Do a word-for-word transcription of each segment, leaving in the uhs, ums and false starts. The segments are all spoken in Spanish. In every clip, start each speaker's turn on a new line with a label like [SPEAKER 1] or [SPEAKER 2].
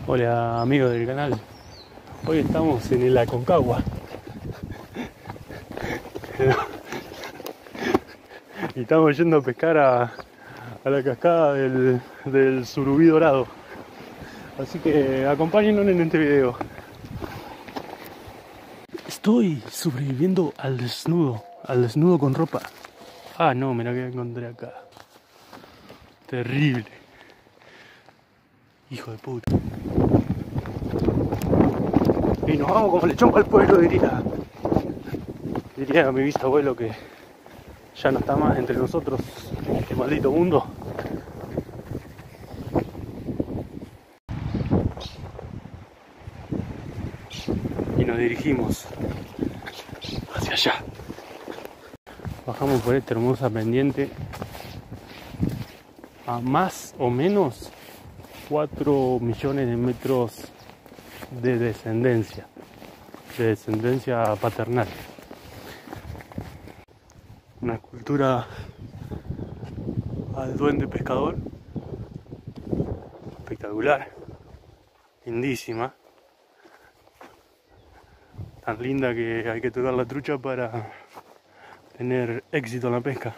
[SPEAKER 1] Hola amigos del canal, hoy estamos en el Aconcagua y estamos yendo a pescar a, a la cascada del, del surubí dorado, así que acompáñennos en este video. Estoy sobreviviendo al desnudo, al desnudo con ropa. Ah no, me la voy a encontrar acá. Terrible. Hijo de puta. Y nos vamos como lechón para el pueblo, diría. Diría a mi bisabuelo que ya no está más entre nosotros este maldito mundo. Y nos dirigimos hacia allá. Bajamos por esta hermosa pendiente a más o menos cuatro millones de metros de descendencia, de descendencia paternal. Una escultura al duende pescador, espectacular, lindísima, tan linda que hay que tocar la trucha para tener éxito en la pesca.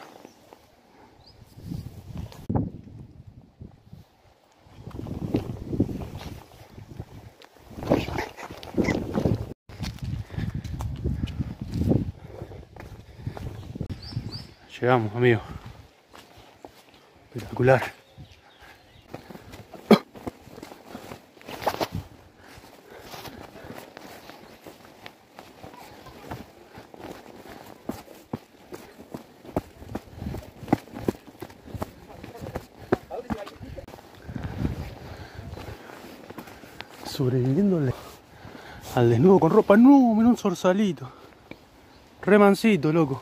[SPEAKER 1] Llegamos, amigo. Espectacular. Sobreviviendo al, al desnudo con ropa. No, mira un zorsalito. Re mansito, loco.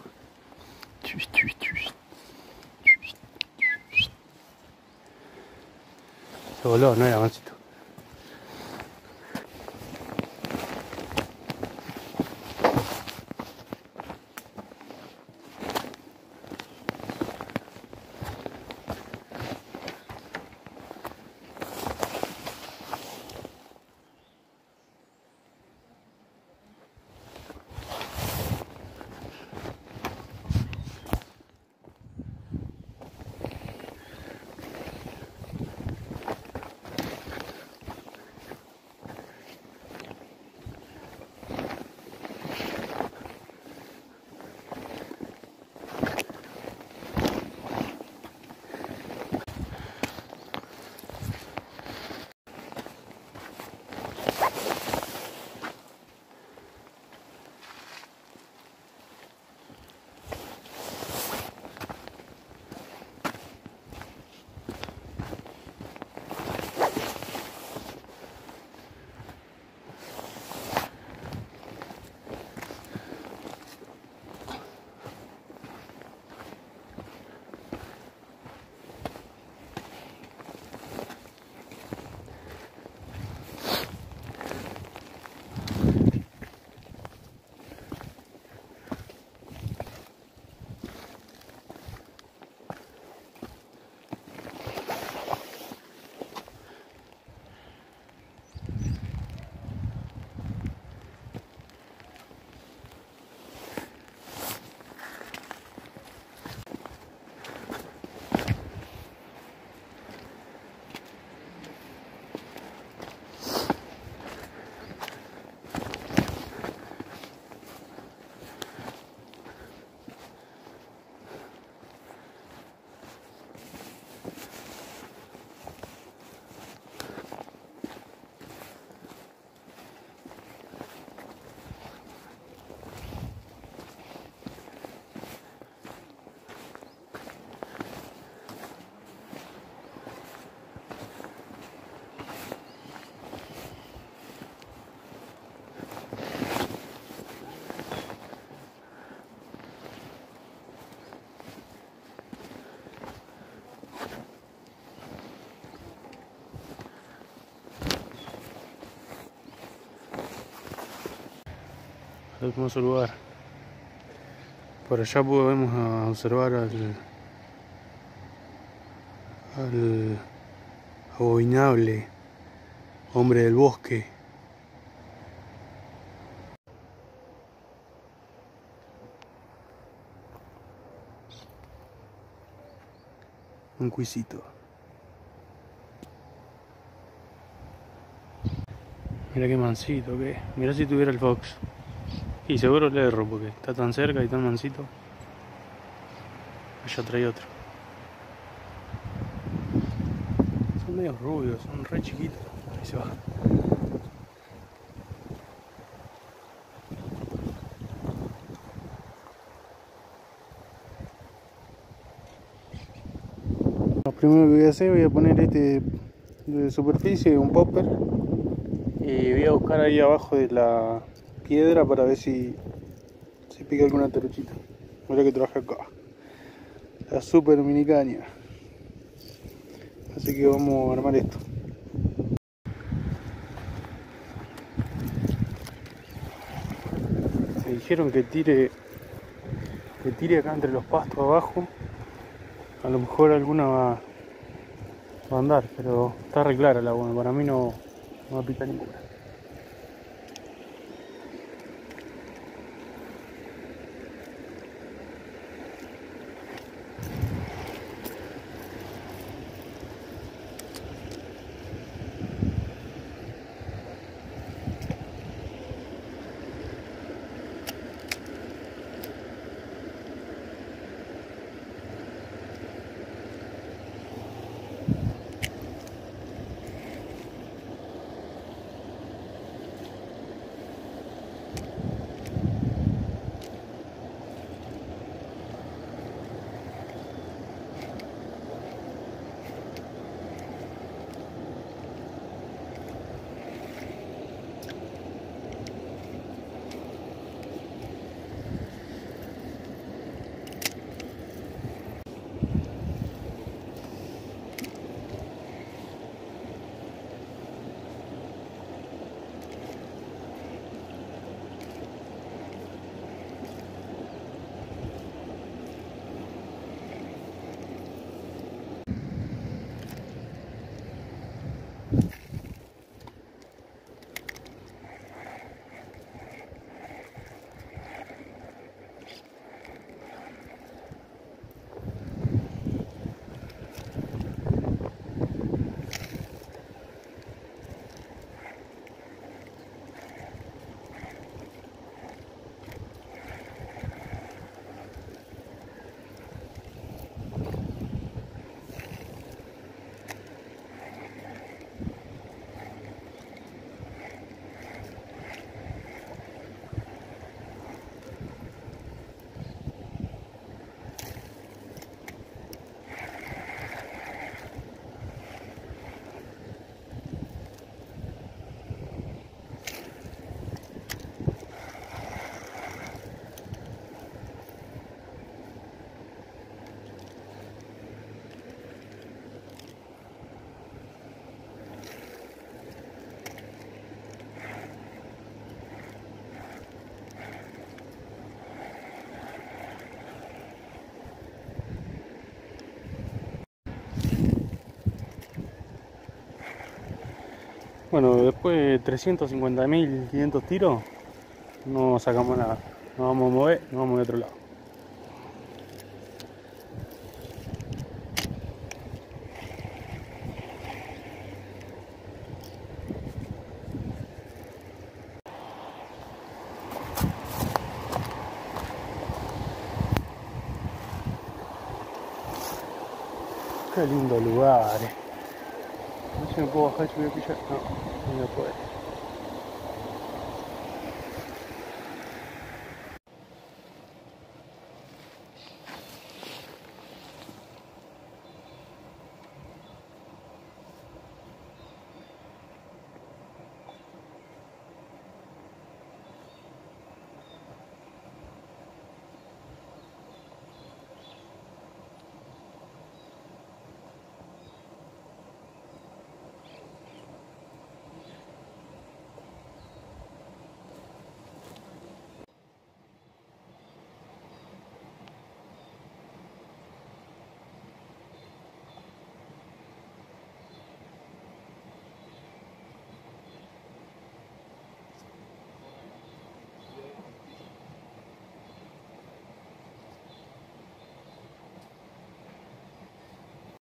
[SPEAKER 1] Se voló, no era mansito. Hermoso lugar. Por allá podemos observar al, al abominable Hombre del bosque. Un cuisito. Mira qué mansito que. Mira si tuviera el Fox. Y seguro le erro porque está tan cerca y tan mansito. Allá trae otro. Son medio rubios, son re chiquitos. Ahí se baja. Lo primero que voy a hacer, voy a poner este de superficie, un popper. Y voy a buscar ahí abajo de la piedra para ver si, si pica alguna taruchita. Mira que traje acá. La super mini caña. Así que vamos a armar esto. Me dijeron que tire que tire acá entre los pastos abajo. A lo mejor alguna va, va a andar, pero está re clara la agua. Para mí no, no va a picar ninguna. Bueno, después de trescientos cincuenta mil quinientos tiros, no sacamos nada. Nos vamos a mover, nos vamos de otro lado. Qué lindo lugar, eh. A ver si me puedo bajar y voy a pillar. No, no voy a poder.